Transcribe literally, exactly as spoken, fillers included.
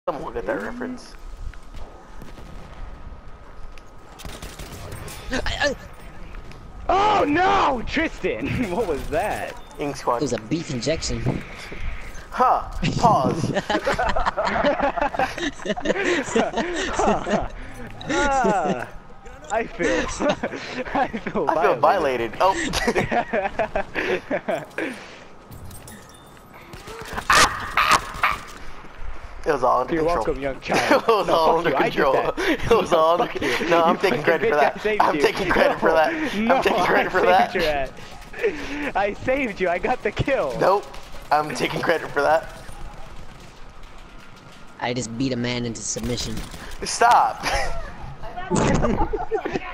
Someone will get that reference. Oh no, Tristan! What was that? Ink squad. It was a beef injection. Huh. Pause. Ah, I feel. I feel. I feel violated. Oh. It was all under You're control. welcome, young child. It was No, all fuck under you, I did control. that. It was No, all under fuck you. control. No, I'm You taking fucking credit for bitch, that. I saved I'm you. taking credit No, for that. No, I'm taking credit I for that. saved your ass. I saved you. I got the kill. Nope. I'm taking credit for that. I just beat a man into submission. Stop.